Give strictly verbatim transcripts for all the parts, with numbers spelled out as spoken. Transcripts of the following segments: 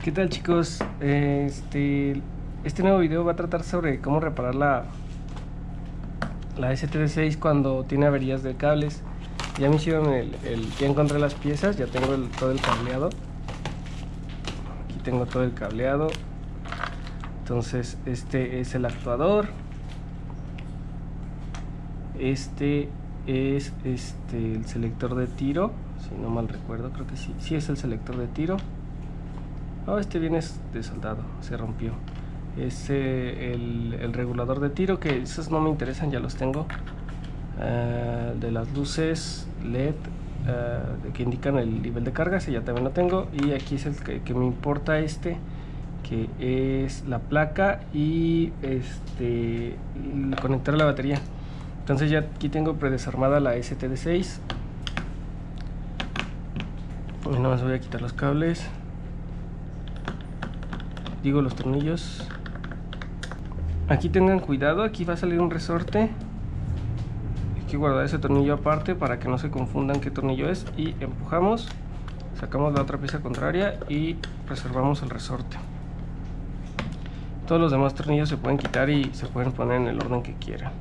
¿Qué tal, chicos? Este, este nuevo video va a tratar sobre cómo reparar la, la S T D seis cuando tiene averías de cables. Ya me hicieron el, el ya encontré las piezas, ya tengo el, todo el cableado. Aquí tengo todo el cableado. Entonces este es el actuador. Este es este el selector de tiro, si no mal recuerdo, creo que sí, sí es el selector de tiro. Oh, este viene de soldado, se rompió. Es eh, el, el regulador de tiro, que esos no me interesan, ya los tengo. Uh, de las luces L E D uh, de que indican el nivel de carga, ese ya también lo tengo. Y aquí es el que, que me importa, este, que es la placa y este el conector a la batería. Entonces ya aquí tengo predesarmada la S T D seis. Y nada más voy a quitar los cables. Digo los tornillos. Aquí tengan cuidado, aquí va a salir un resorte. Hay que guardar ese tornillo aparte para que no se confundan qué tornillo es. Y empujamos, sacamos la otra pieza contraria y reservamos el resorte. Todos los demás tornillos se pueden quitar y se pueden poner en el orden que quieran.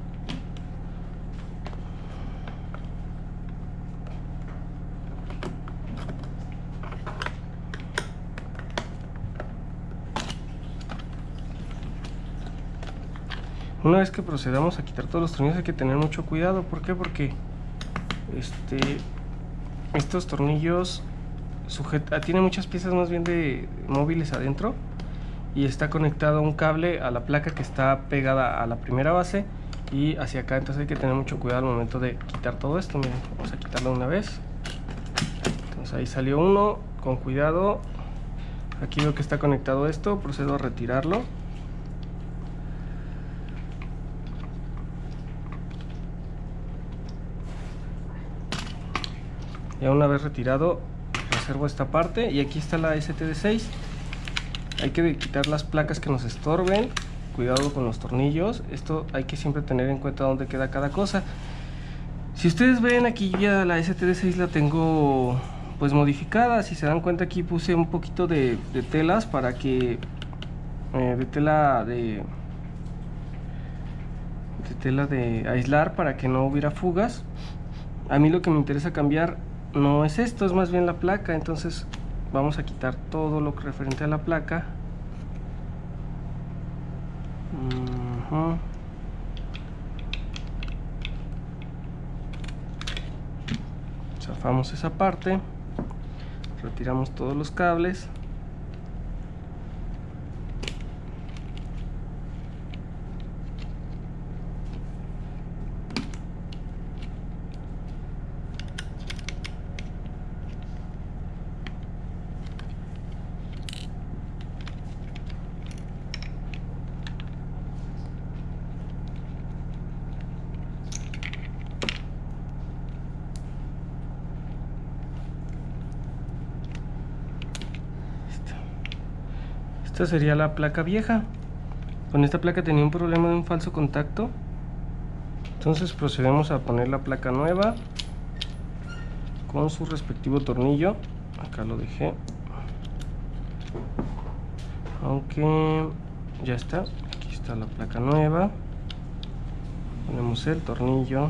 Una vez que procedamos a quitar todos los tornillos hay que tener mucho cuidado. ¿Por qué? Porque este, estos tornillos sujeta, tienen muchas piezas más bien de móviles adentro y está conectado un cable a la placa que está pegada a la primera base y hacia acá. Entonces hay que tener mucho cuidado al momento de quitar todo esto. Miren, vamos a quitarlo una vez. Entonces ahí salió uno, con cuidado. Aquí veo que está conectado esto, procedo a retirarlo. Ya una vez retirado, reservo esta parte y aquí está la S T D seis. Hay que quitar las placas que nos estorben. Cuidado con los tornillos. Esto hay que siempre tener en cuenta dónde queda cada cosa. Si ustedes ven, aquí ya la S T D seis la tengo pues modificada. Si se dan cuenta, aquí puse un poquito de, de telas para que eh, de tela de de tela de aislar para que no hubiera fugas. A mí lo que me interesa cambiar no es esto, es más bien la placa. Entonces vamos a quitar todo lo que referente a la placa. Uh-huh. Zafamos esa parte, retiramos todos los cables. Esta sería la placa vieja. Con esta placa tenía un problema de un falso contacto. Entonces procedemos a poner la placa nueva con su respectivo tornillo. Acá lo dejé. Aunque ya está. Aquí está la placa nueva. Ponemos el tornillo.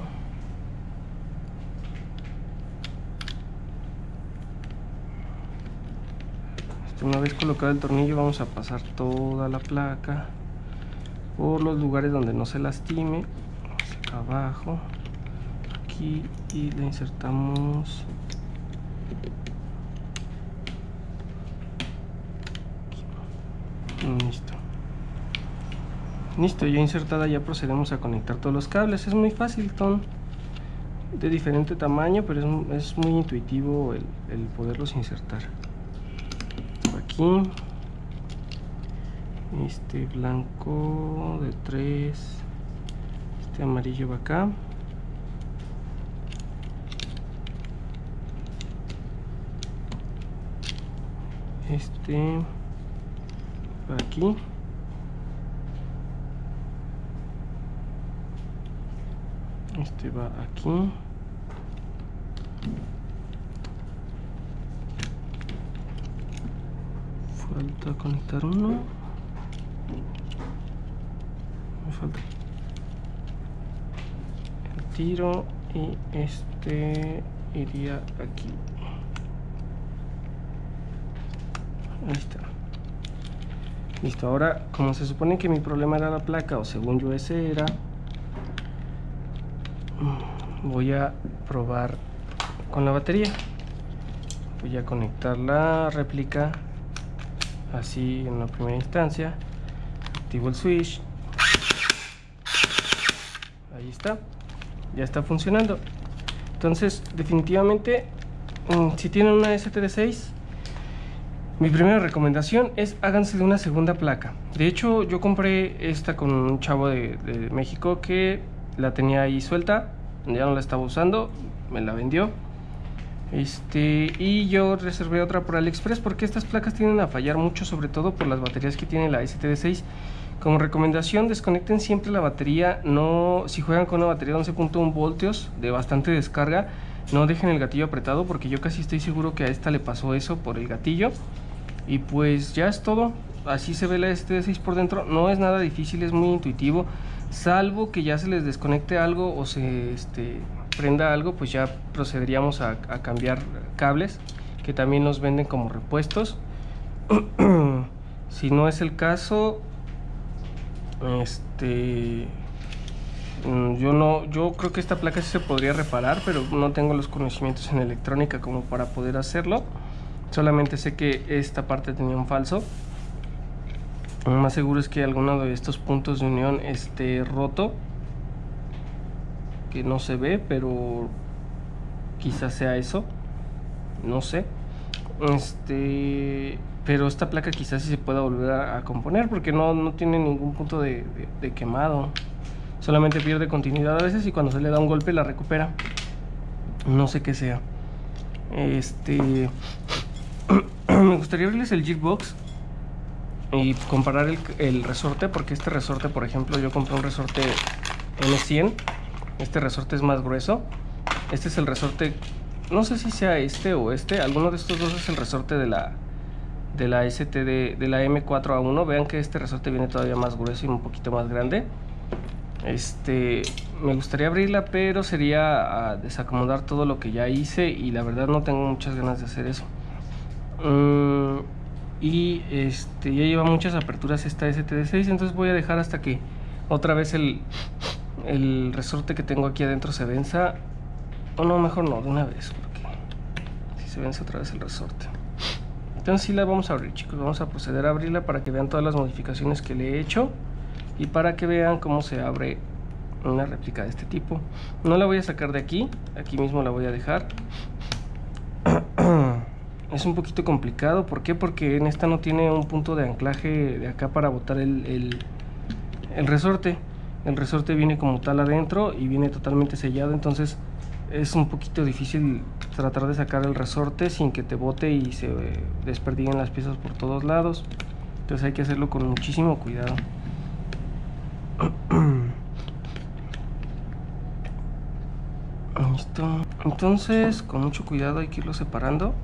Una vez colocado el tornillo, vamos a pasar toda la placa por los lugares donde no se lastime. Acá abajo, aquí, y le insertamos aquí. Listo. Listo, ya insertada, ya procedemos a conectar todos los cables. Es muy fácil, son de diferente tamaño, pero es, es muy intuitivo el, el poderlos insertar. Aquí este blanco de tres, este amarillo va acá, este va aquí, este va aquí, Falta conectar uno. Me falta el tiro y este iría aquí. Ahí está. Listo, ahora como se supone que mi problema era la placa, o según yo ese era, voy a probar con la batería. Voy a conectar la réplica así en la primera instancia. Activo el switch. Ahí está. Ya está funcionando. Entonces, definitivamente, si tienen una S T D seis, mi primera recomendación es háganse de una segunda placa. De hecho, yo compré esta con un chavo de, de México que la tenía ahí suelta, ya no la estaba usando, me la vendió. Este, y yo reservé otra por AliExpress porque estas placas tienden a fallar mucho, sobre todo por las baterías que tiene la S T D seis. Como recomendación, desconecten siempre la batería. No, si juegan con una batería de once punto uno voltios de bastante descarga, no dejen el gatillo apretado, porque yo casi estoy seguro que a esta le pasó eso por el gatillo. Y pues ya es todo. Así se ve la S T D seis por dentro. No es nada difícil, es muy intuitivo, salvo que ya se les desconecte algo o se este, prenda algo, pues ya procederíamos a, a cambiar cables, que también nos venden como repuestos. Si no es el caso, este yo no yo creo que esta placa sí se podría reparar, pero no tengo los conocimientos en electrónica como para poder hacerlo. Solamente sé que esta parte tenía un falso. Lo más seguro es que alguno de estos puntos de unión esté roto, que no se ve, pero quizás sea eso, no sé. Este, pero esta placa quizás sí se pueda volver a, a componer, porque no, no tiene ningún punto de, de, de quemado. Solamente pierde continuidad a veces y cuando se le da un golpe la recupera. No sé qué sea. Este, me gustaría abrirles el Gearbox y comparar el, el resorte, porque este resorte, por ejemplo, yo compré un resorte M cien. Este resorte es más grueso. Este es el resorte, no sé si sea este o este, alguno de estos dos es el resorte de la de la S T D, de la M cuatro A uno. Vean que este resorte viene todavía más grueso y un poquito más grande. Este, me gustaría abrirla, pero sería a desacomodar todo lo que ya hice y la verdad no tengo muchas ganas de hacer eso. Um, y este, ya lleva muchas aperturas esta S T D seis, entonces voy a dejar hasta que otra vez el, el resorte que tengo aquí adentro se venza. O no, mejor no, de una vez, porque si se vence otra vez el resorte. Entonces sí la vamos a abrir, chicos. Vamos a proceder a abrirla para que vean todas las modificaciones que le he hecho y para que vean cómo se abre una réplica de este tipo. No la voy a sacar de aquí, aquí mismo la voy a dejar. Es un poquito complicado, ¿por qué? Porque en esta no tiene un punto de anclaje de acá para botar el, el, el resorte. El resorte viene como tal adentro y viene totalmente sellado, entonces es un poquito difícil tratar de sacar el resorte sin que te bote y se desperdiguen las piezas por todos lados. Entonces hay que hacerlo con muchísimo cuidado. Listo. Entonces con mucho cuidado hay que irlo separando.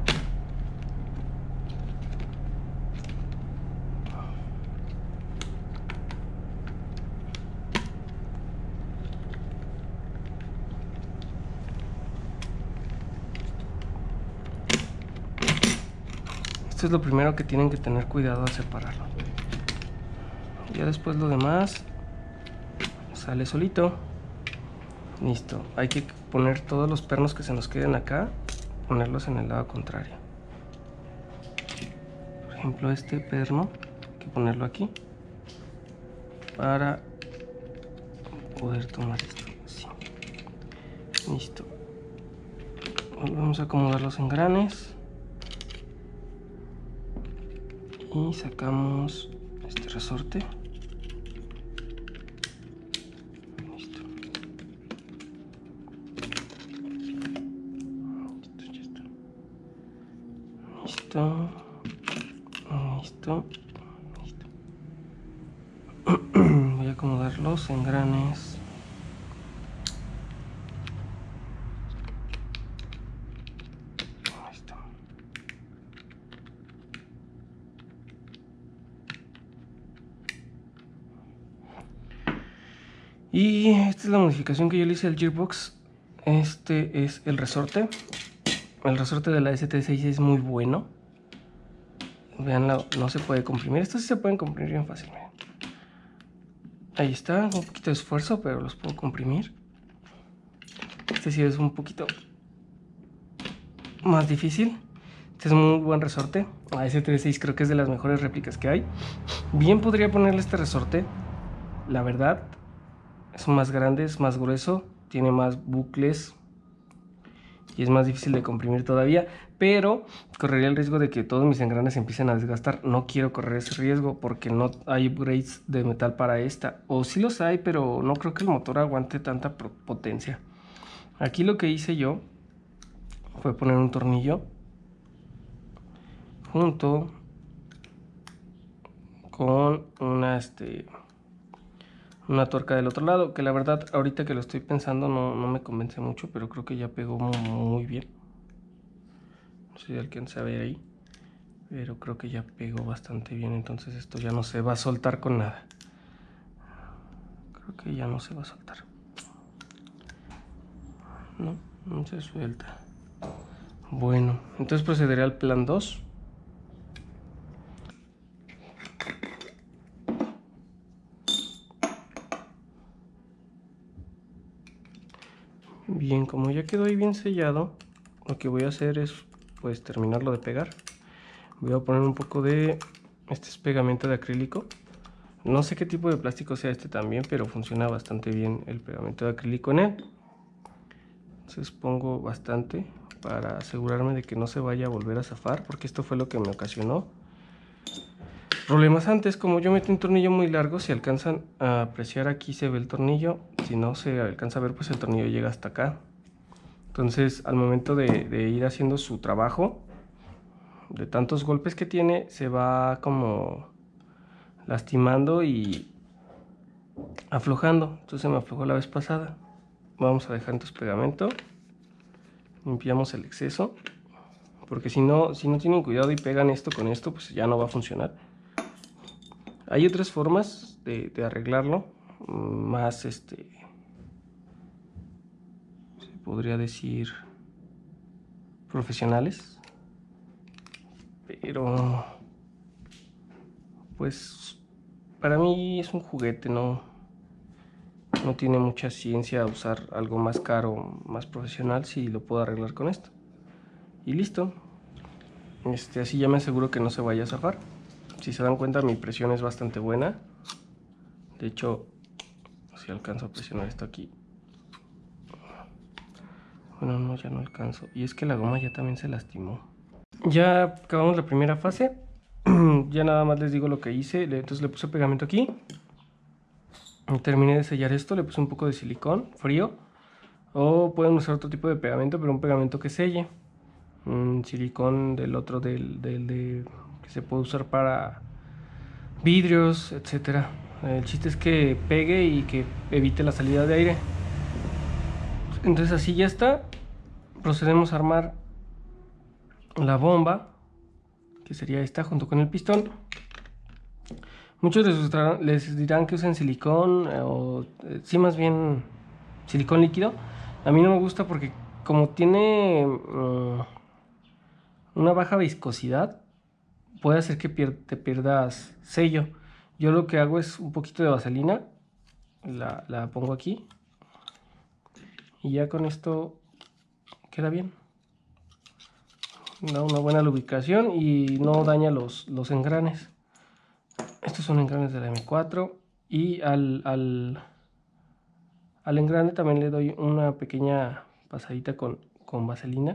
Esto es lo primero que tienen que tener cuidado al separarlo. Ya después lo demás sale solito. Listo. Hay que poner todos los pernos que se nos queden acá, ponerlos en el lado contrario. Por ejemplo, este perno hay que ponerlo aquí para poder tomar esto así. Listo. Vamos a acomodar los engranes y sacamos este resorte. Listo. Listo, ya está. Listo. Listo. Listo. Voy a acomodar los engranes. Y esta es la modificación que yo le hice al gearbox. Este es el resorte. El resorte de la S T seis es muy bueno. Veanlo, no se puede comprimir. Estos sí se pueden comprimir bien fácil. Miren. Ahí está, un poquito de esfuerzo, pero los puedo comprimir. Este sí es un poquito más difícil. Este es un muy buen resorte. La S T seis creo que es de las mejores réplicas que hay. Bien podría ponerle este resorte. La verdad, es más grande, es más grueso, tiene más bucles y es más difícil de comprimir todavía, pero correría el riesgo de que todos mis engranes se empiecen a desgastar. No quiero correr ese riesgo porque no hay upgrades de metal para esta, o sí los hay, pero no creo que el motor aguante tanta potencia. Aquí lo que hice yo fue poner un tornillo junto con una este una tuerca del otro lado, que la verdad ahorita que lo estoy pensando no, no me convence mucho, pero creo que ya pegó muy, muy bien. No sé si alcanza a ver ahí, pero creo que ya pegó bastante bien, entonces esto ya no se va a soltar con nada. Creo que ya no se va a soltar. No, no se suelta. Bueno, entonces procederé al plan dos. Bien, como ya quedó ahí bien sellado, lo que voy a hacer es pues terminarlo de pegar. Voy a poner un poco de este es pegamento de acrílico. No sé qué tipo de plástico sea este también, pero funciona bastante bien el pegamento de acrílico en él. Entonces pongo bastante para asegurarme de que no se vaya a volver a zafar, porque esto fue lo que me ocasionó problemas antes. Como yo metí un tornillo muy largo, si alcanzan a apreciar aquí se ve el tornillo, si no se alcanza a ver pues el tornillo llega hasta acá. Entonces al momento de, de ir haciendo su trabajo, de tantos golpes que tiene, se va como lastimando y aflojando. Entonces me aflojó la vez pasada. Vamos a dejar entonces pegamento, limpiamos el exceso, porque si no, si no tienen cuidado y pegan esto con esto, pues ya no va a funcionar. Hay otras formas de, de arreglarlo, más este, se podría decir profesionales, pero pues para mí es un juguete, no, no tiene mucha ciencia usar algo más caro, más profesional, si lo puedo arreglar con esto. Y listo. Este, así ya me aseguro que no se vaya a zafar. Si se dan cuenta, mi presión es bastante buena. De hecho, si alcanzo a presionar esto aquí. Bueno, no, ya no alcanzo. Y es que la goma ya también se lastimó. Ya acabamos la primera fase. Ya nada más les digo lo que hice. Entonces le puse pegamento aquí. Terminé de sellar esto. Le puse un poco de silicón frío. O pueden usar otro tipo de pegamento, pero un pegamento que selle. Un silicón del otro, del, del de, que se puede usar para vidrios, etcétera. El chiste es que pegue y que evite la salida de aire. Entonces así ya está. Procedemos a armar la bomba, que sería esta junto con el pistón. Muchos les, les dirán que usen silicón eh, o eh, sí, más bien silicón líquido. A mí no me gusta porque como tiene uh, una baja viscosidad, puede hacer que pier te pierdas sello. Yo lo que hago es un poquito de vaselina, la, la pongo aquí y ya con esto queda bien. Da una buena lubricación y no daña los, los engranes. Estos son engranes de la M cuatro y al, al, al engrane también le doy una pequeña pasadita con, con vaselina.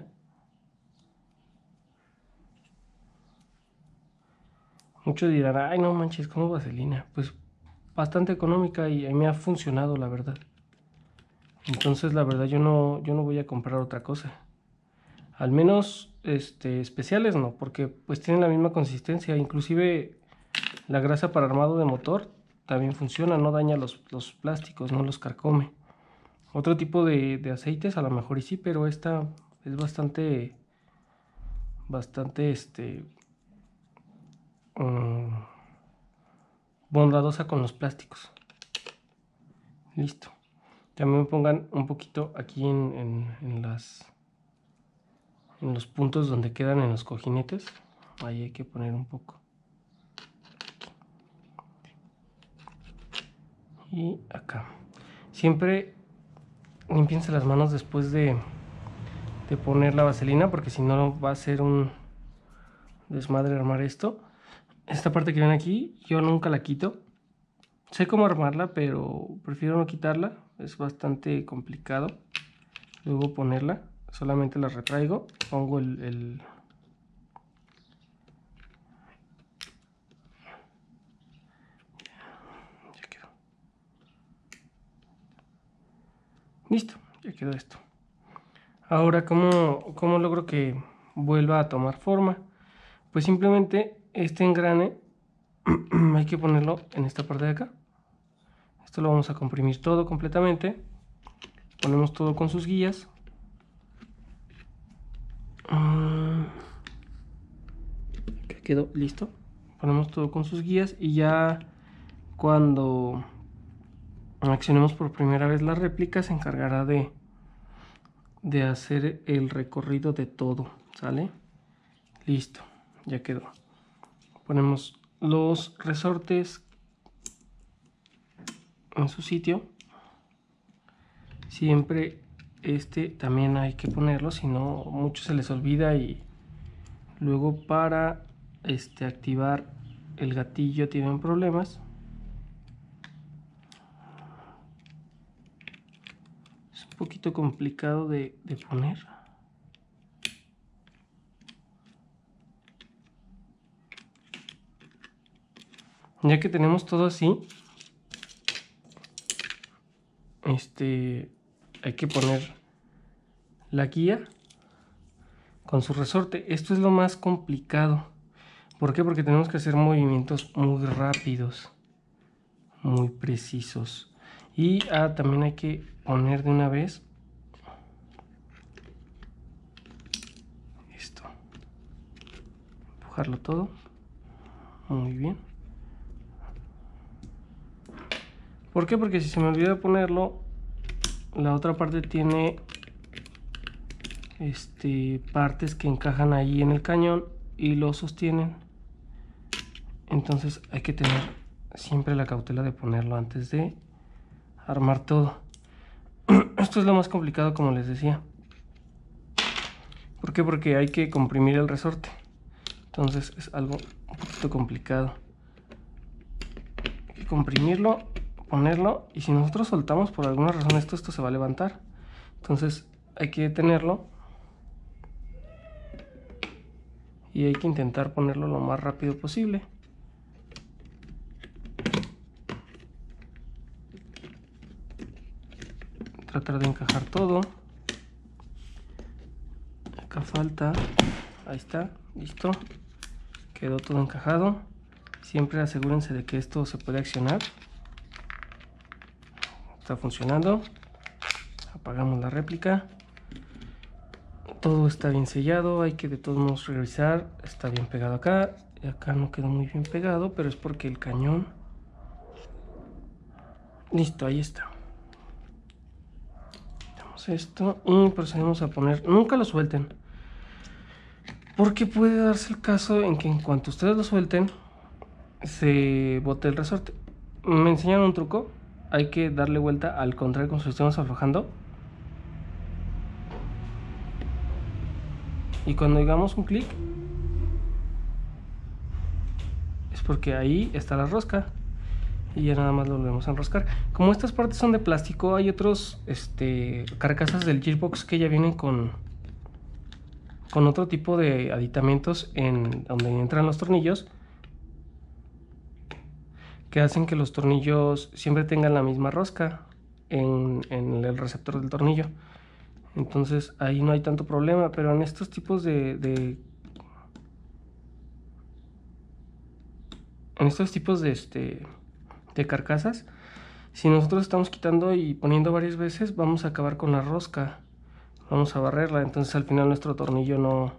Muchos dirán, ay no manches, ¿cómo vaselina? Pues bastante económica y a mí me ha funcionado, la verdad. Entonces la verdad yo no, yo no voy a comprar otra cosa. Al menos este, especiales no, porque pues tienen la misma consistencia. Inclusive la grasa para armado de motor también funciona, no daña los, los plásticos, no los carcome. Otro tipo de, de aceites a lo mejor y sí, pero esta es bastante, bastante este, um, bondadosa con los plásticos. Listo. También pongan un poquito aquí en, en, en las en los puntos donde quedan en los cojinetes. Ahí hay que poner un poco. Y acá. Siempre limpiense las manos después de, de poner la vaselina, porque si no va a ser un desmadre armar esto. Esta parte que ven aquí, yo nunca la quito. Sé cómo armarla, pero prefiero no quitarla. Es bastante complicado luego ponerla. Solamente la retraigo, pongo el, el ya quedó. Listo, ya quedó esto. Ahora, ¿cómo, cómo logro que vuelva a tomar forma? Pues simplemente este engrane hay que ponerlo en esta parte de acá. Esto lo vamos a comprimir todo completamente. Ponemos todo con sus guías. Acá quedó listo. Ponemos todo con sus guías y ya cuando accionemos por primera vez la réplica se encargará de, de hacer el recorrido de todo. ¿Sale? Listo, ya quedó. Ponemos los resortes en su sitio. Siempre este también hay que ponerlo, si no mucho se les olvida y luego para este activar el gatillo tienen problemas. Es un poquito complicado de, de poner. Ya que tenemos todo así, este hay que poner la guía con su resorte. Esto es lo más complicado. ¿Por qué? Porque tenemos que hacer movimientos muy rápidos, muy precisos. Y ah, también hay que poner de una vez esto. Empujarlo todo. Muy bien. ¿Por qué? Porque si se me olvida ponerlo, la otra parte tiene este, partes que encajan ahí en el cañón y lo sostienen. Entonces hay que tener siempre la cautela de ponerlo antes de armar todo. Esto es lo más complicado, como les decía. ¿Por qué? Porque hay que comprimir el resorte. Entonces es algo un poquito complicado. Hay que comprimirlo, ponerlo, y si nosotros soltamos por alguna razón esto, esto se va a levantar. Entonces hay que detenerlo y hay que intentar ponerlo lo más rápido posible. Tratar de encajar todo. Acá falta. Ahí está, listo. Quedó todo encajado. Siempre asegúrense de que esto se puede accionar. Está funcionando. Apagamos la réplica. Todo está bien sellado. Hay que de todos modos revisar. Está bien pegado acá. Y acá no quedó muy bien pegado, pero es porque el cañón... Listo, ahí está. Damos esto y procedemos a poner... Nunca lo suelten, porque puede darse el caso en que en cuanto ustedes lo suelten, se bote el resorte. Me enseñan un truco. Hay que darle vuelta al contrario, como si estemos aflojando. Y cuando hagamos un clic, es porque ahí está la rosca. Y ya nada más lo volvemos a enroscar. Como estas partes son de plástico, hay otros este, carcasas del gearbox que ya vienen con, con otro tipo de aditamentos en donde entran los tornillos, que hacen que los tornillos siempre tengan la misma rosca en, en el receptor del tornillo. Entonces ahí no hay tanto problema, pero en estos tipos de, de en estos tipos de este de carcasas, si nosotros estamos quitando y poniendo varias veces, vamos a acabar con la rosca, vamos a barrerla, entonces al final nuestro tornillo no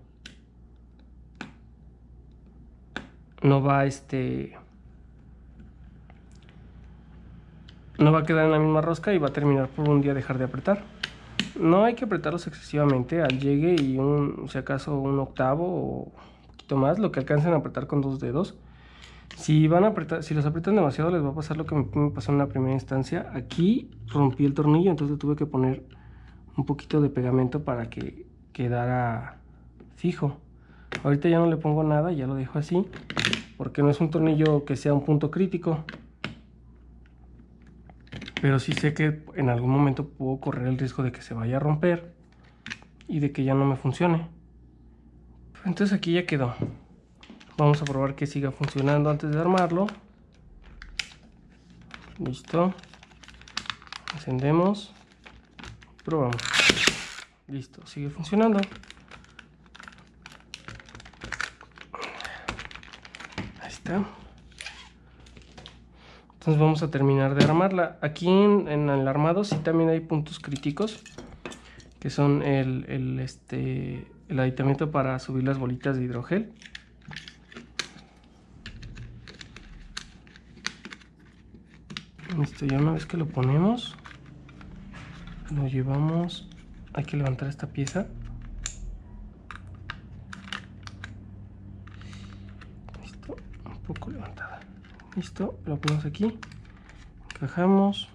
no va este no va a quedar en la misma rosca y va a terminar por un día dejar de apretar. No hay que apretarlos excesivamente, al llegue y un, si acaso un octavo o un poquito más, lo que alcancen a apretar con dos dedos. Si van a apretar, si los aprietan demasiado les va a pasar lo que me pasó en la primera instancia. Aquí rompí el tornillo, entonces tuve que poner un poquito de pegamento para que quedara fijo. Ahorita ya no le pongo nada, ya lo dejo así, porque no es un tornillo que sea un punto crítico. Pero sí sé que en algún momento puedo correr el riesgo de que se vaya a romper y de que ya no me funcione. Entonces aquí ya quedó. Vamos a probar que siga funcionando antes de armarlo. Listo. Encendemos. Probamos. Listo, sigue funcionando. Ahí está. Entonces vamos a terminar de armarla. Aquí en, en el armado sí también hay puntos críticos, que son el, el, este, el aditamento para subir las bolitas de hidrogel. Listo, ya una vez que lo ponemos, lo llevamos. Hay que levantar esta pieza. Listo, un poco levantada. Listo, lo ponemos aquí, encajamos.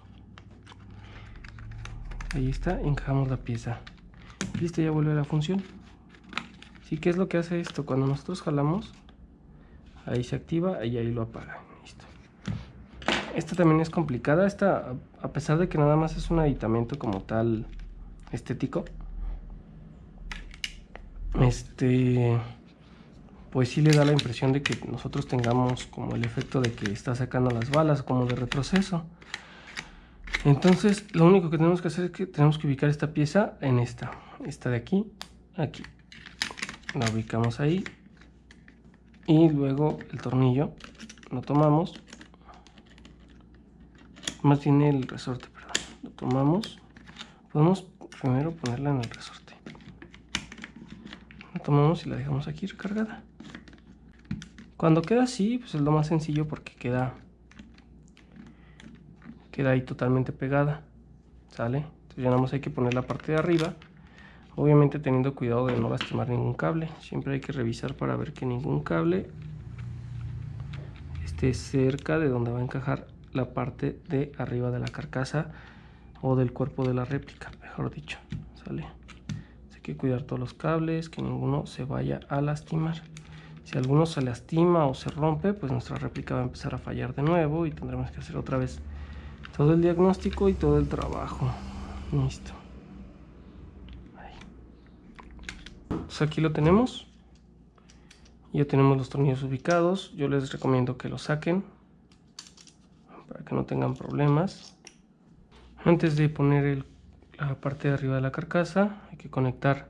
Ahí está, encajamos la pieza. Listo, ya vuelve a la función. ¿Sí? ¿Qué es lo que hace esto? Cuando nosotros jalamos, ahí se activa y ahí lo apaga. Listo. Esta también es complicada. Esta, a pesar de que nada más es un aditamento como tal estético, este, pues sí le da la impresión de que nosotros tengamos como el efecto de que está sacando las balas, como de retroceso. Entonces lo único que tenemos que hacer es que tenemos que ubicar esta pieza en esta, esta de aquí, aquí. La ubicamos ahí y luego el tornillo lo tomamos, más bien el resorte, perdón, lo tomamos. Podemos primero ponerla en el resorte, la tomamos y la dejamos aquí recargada. Cuando queda así, pues es lo más sencillo porque queda queda ahí totalmente pegada, ¿sale? Entonces ya nada más hay que poner la parte de arriba, obviamente teniendo cuidado de no lastimar ningún cable. Siempre hay que revisar para ver que ningún cable esté cerca de donde va a encajar la parte de arriba de la carcasa o del cuerpo de la réplica, mejor dicho, ¿sale? Hay que cuidar todos los cables, que ninguno se vaya a lastimar. Si alguno se lastima o se rompe, pues nuestra réplica va a empezar a fallar de nuevo y tendremos que hacer otra vez todo el diagnóstico y todo el trabajo. Listo. Ahí. Pues aquí lo tenemos. Ya tenemos los tornillos ubicados. Yo les recomiendo que los saquen para que no tengan problemas. Antes de poner el, la parte de arriba de la carcasa, hay que conectar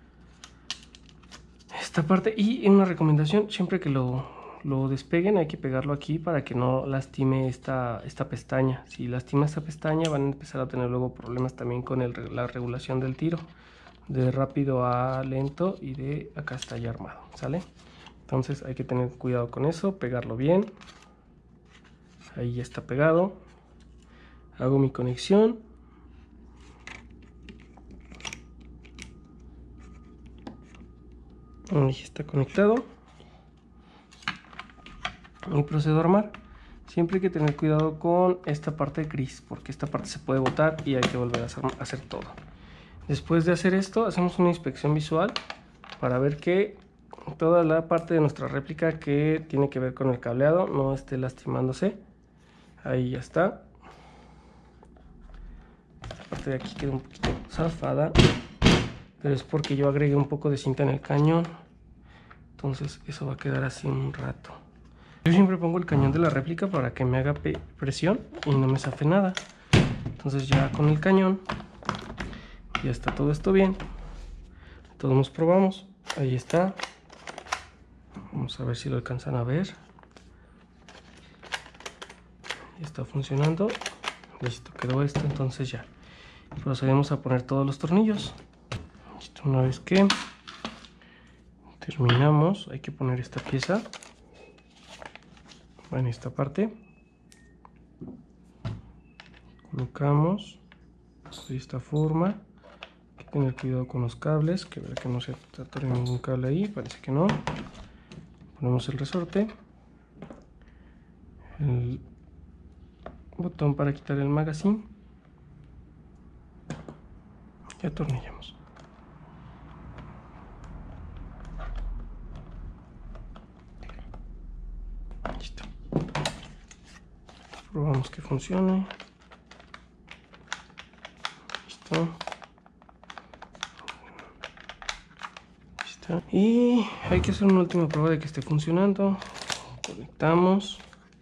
esta parte. Y una recomendación, siempre que lo, lo despeguen hay que pegarlo aquí para que no lastime esta, esta pestaña. Si lastima esta pestaña van a empezar a tener luego problemas también con el, la regulación del tiro, de rápido a lento y de acá está ya armado, ¿sale? Entonces hay que tener cuidado con eso, pegarlo bien. Ahí ya está pegado. Hago mi conexión. Ahí está conectado. Y procedo a armar. Siempre hay que tener cuidado con esta parte gris, porque esta parte se puede botar y hay que volver a hacer, a hacer todo. Después de hacer esto, hacemos una inspección visual para ver que toda la parte de nuestra réplica que tiene que ver con el cableado no esté lastimándose. Ahí ya está. Esta parte de aquí queda un poquito zafada, pero es porque yo agregué un poco de cinta en el cañón. Entonces eso va a quedar así un rato. Yo siempre pongo el cañón de la réplica para que me haga presión y no me zafe nada. Entonces ya con el cañón ya está todo esto bien. Todos nos probamos. Ahí está. Vamos a ver si lo alcanzan a ver. Ya está funcionando. Listo, quedó esto. Entonces ya procedemos a poner todos los tornillos. Listo, una vez que terminamos, hay que poner esta pieza en esta parte. colocamos de esta forma. Hay que tener cuidado con los cables, que ver que no se atore ningún cable ahí, parece que no. Ponemos el resorte, el botón para quitar el magazine y atornillamos. Listo. Probamos que funcione. Listo. Listo. Y hay que hacer una última prueba de que esté funcionando. Conectamos.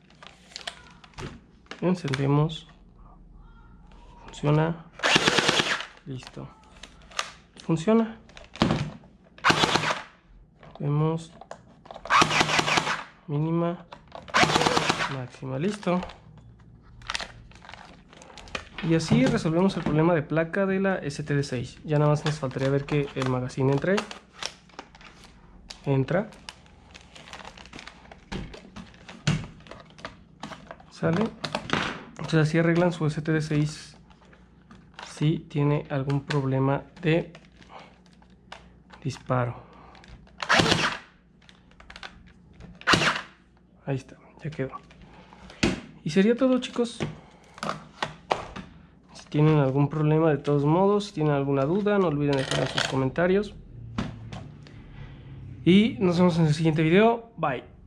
Encendemos. Funciona. Listo. Funciona. Vemos mínima, máxima. Listo. Y así resolvemos el problema de placa de la S T D seis. Ya nada más nos faltaría ver que el magazine entre. Entra. Sale. Entonces así arreglan su S T D seis si tiene algún problema de disparo. Ahí está, ya quedó. Y sería todo, chicos. Si tienen algún problema, de todos modos, si tienen alguna duda, no olviden dejar en sus comentarios. Y nos vemos en el siguiente video. Bye.